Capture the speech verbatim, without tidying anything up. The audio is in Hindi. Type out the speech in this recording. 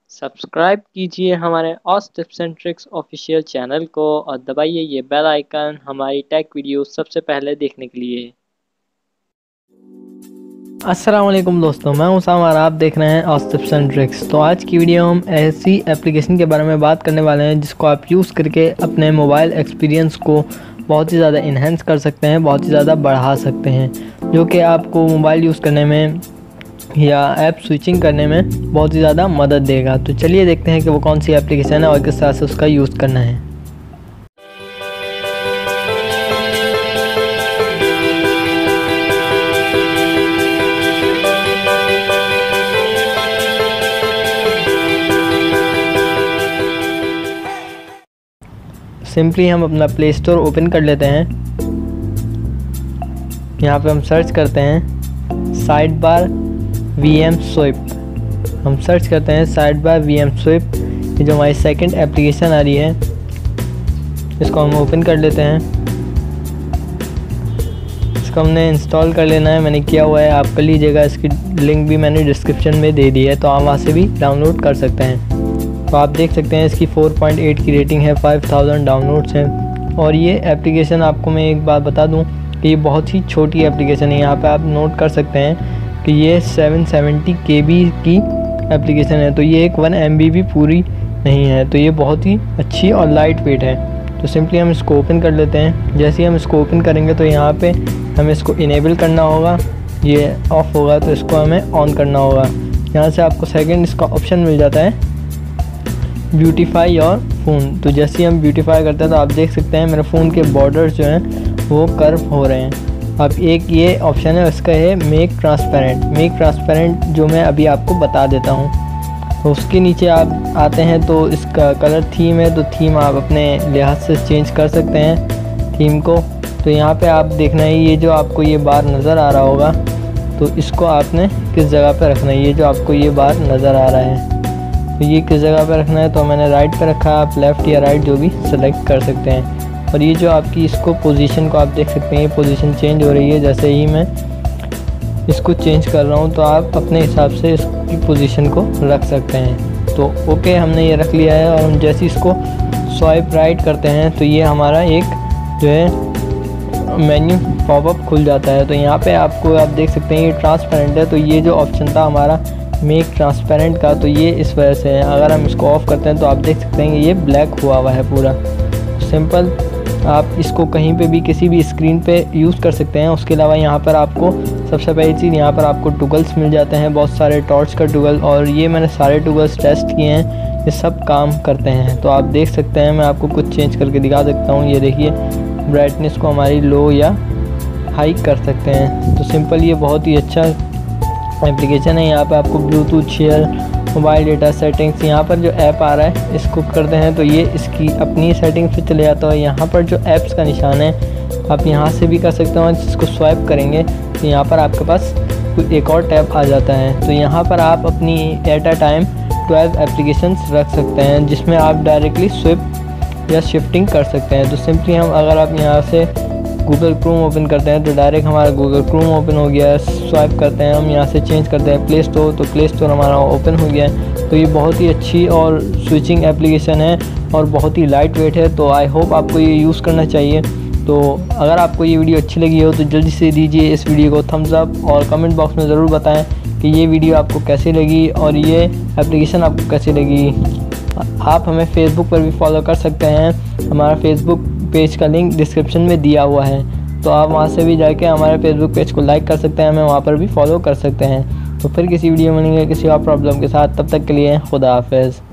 सब्सक्राइब कीजिए हमारे ऑस tips and tricks official channel को और दबाइए ये बेल आइकन हमारी टेक वीडियो सबसे पहले देखने के लिए। अस्सलाम वालेकुम दोस्तों, मैं हूं उसामा और आप देख रहे हैं ऑस टिप्स एंड ट्रिक्स। तो आज की वीडियो हम ऐसी एप्लीकेशन के बारे में बात करने वाले हैं जिसको आप यूज़ करके अपने मोबाइल एक्सपीरियंस को बहुत ही ज़्यादा इन्हेंस कर सकते हैं, बहुत ही ज़्यादा बढ़ा सकते हैं, जो कि आपको मोबाइल यूज़ करने में या ऐप स्विचिंग करने में बहुत ही ज़्यादा मदद देगा। तो चलिए देखते हैं कि वो कौन सी एप्लीकेशन है और किस तरह से उसका यूज़ करना है। सिंपली हम अपना प्ले स्टोर ओपन कर लेते हैं। यहाँ पे हम सर्च करते हैं side bar V M swipe. हम सर्च करते हैं side bar V M swipe, ये जो हमारी सेकंड एप्लीकेशन आ रही है, इसको हम ओपन कर लेते हैं। इसको हमने इंस्टॉल कर लेना है, मैंने किया हुआ है, आप कर लीजिएगा। इसकी लिंक भी मैंने डिस्क्रिप्शन में दे दी है, तो आप वहाँ से भी डाउनलोड कर सकते हैं। तो आप देख सकते हैं इसकी फोर पॉइंट एट की रेटिंग है, फाइव थाउजेंड डाउनलोड्स हैं। और ये एप्लीकेशन आपको मैं एक बात बता दूं कि ये बहुत ही छोटी एप्लीकेशन है। यहाँ पे आप नोट कर सकते हैं कि ये सेवन सेवेंटी के बी की एप्लीकेशन है, तो ये एक वन एम बी भी पूरी नहीं है। तो ये बहुत ही अच्छी और लाइट वेट है। तो सिंपली हम इसको ओपन कर लेते हैं। जैसे ही हम इसको ओपन करेंगे तो यहाँ पे हमें इसको इनेबल करना होगा, ये ऑफ़ होगा तो इसको हमें ऑन करना होगा। यहाँ से आपको सेकेंड इसका ऑप्शन मिल जाता है ब्यूटीफाई योर फ़ोन। तो जैसे ही हम ब्यूटीफाई करते हैं तो आप देख सकते हैं मेरे फ़ोन के बॉर्डर्स जो हैं वो कर्व हो रहे हैं। अब एक ये ऑप्शन है, उसका है मेक ट्रांसपेरेंट। मेक ट्रांसपेरेंट जो मैं अभी आपको बता देता हूँ। तो उसके नीचे आप आते हैं तो इसका कलर थीम है, तो थीम आप अपने लिहाज से चेंज कर सकते हैं थीम को। तो यहाँ पे आप देखना है, ये जो आपको ये बार नज़र आ रहा होगा तो इसको आपने किस जगह पे रखना है। ये जो आपको ये बार नज़र आ रहा है तो ये किस जगह पे रखना है, तो मैंने राइट पे रखा है। आप लेफ़्ट या राइट जो भी सेलेक्ट कर सकते हैं। और ये जो आपकी इसको पोजीशन को आप देख सकते हैं, ये पोजीशन चेंज हो रही है। जैसे ही मैं इसको चेंज कर रहा हूँ तो आप अपने हिसाब से इसकी पोजीशन को रख सकते हैं। तो ओके, हमने ये रख लिया है। और हम जैसे इसको स्वाइप राइट करते हैं तो ये हमारा एक जो है मेन्यू पॉपअप खुल जाता है। तो यहाँ पे आपको आप देख सकते हैं ये ट्रांसपेरेंट है। तो ये जो ऑप्शन था हमारा मेक ट्रांसपेरेंट का, तो ये इस वजह से है। अगर हम इसको ऑफ़ करते हैं तो आप देख सकते हैं कि ये ब्लैक हुआ हुआ है पूरा। सिंपल आप इसको कहीं पे भी किसी भी स्क्रीन पे यूज़ कर सकते हैं। उसके अलावा यहाँ पर आपको सबसे पहली चीज़, यहाँ पर आपको टूगल्स मिल जाते हैं, बहुत सारे टॉर्च का टूगल। और ये मैंने सारे टूगल्स टेस्ट किए हैं, ये सब काम करते हैं। तो आप देख सकते हैं, मैं आपको कुछ चेंज करके दिखा सकता हूँ। ये देखिए, ब्राइटनेस को हमारी लो या हाई कर सकते हैं। तो सिंपल ये बहुत ही अच्छा एप्लीकेशन है। यहाँ पे आपको Bluetooth share, mobile data settings, यहाँ पर जो ऐप आ रहा है इसको करते हैं तो ये इसकी अपनी सेटिंग्स पे चले जाता है। यहाँ पर जो ऐप्स का निशान है आप यहाँ से भी कर सकते हो। जिसको स्वाइप करेंगे तो यहाँ पर आपके पास कोई एक और टैब आ जाता है। तो यहाँ पर आप अपनी at a time twelve applications रख सकते हैं, जिसमें आप डायरेक्टली स्विप या शिफ्टिंग कर सकते हैं। तो सिंपली हम अगर आप यहाँ से गूगल क्रोम ओपन करते हैं तो डायरेक्ट हमारा गूगल क्रोम ओपन हो गया है। स्वाइप करते हैं हम, यहाँ से चेंज करते हैं प्ले स्टोर, तो प्ले स्टोर हमारा ओपन हो गया है। तो ये बहुत ही अच्छी और स्विचिंग एप्लीकेशन है और बहुत ही लाइट वेट है। तो आई होप आपको ये यूज़ करना चाहिए। तो अगर आपको ये वीडियो अच्छी लगी हो तो जल्दी से दीजिए इस वीडियो को थम्स अप और कमेंट बॉक्स में ज़रूर बताएँ कि ये वीडियो आपको कैसी लगी और ये एप्लीकेशन आपको कैसी लगी। आप हमें फेसबुक पर भी फॉलो कर सकते हैं, हमारा फेसबुक पेज का लिंक डिस्क्रिप्शन में दिया हुआ है। तो आप वहां से भी जाके हमारे फेसबुक पेज को लाइक कर सकते हैं, हमें वहां पर भी फॉलो कर सकते हैं। तो फिर किसी वीडियो में मिलेंगे किसी और प्रॉब्लम के साथ, तब तक के लिए खुदा हाफिज़।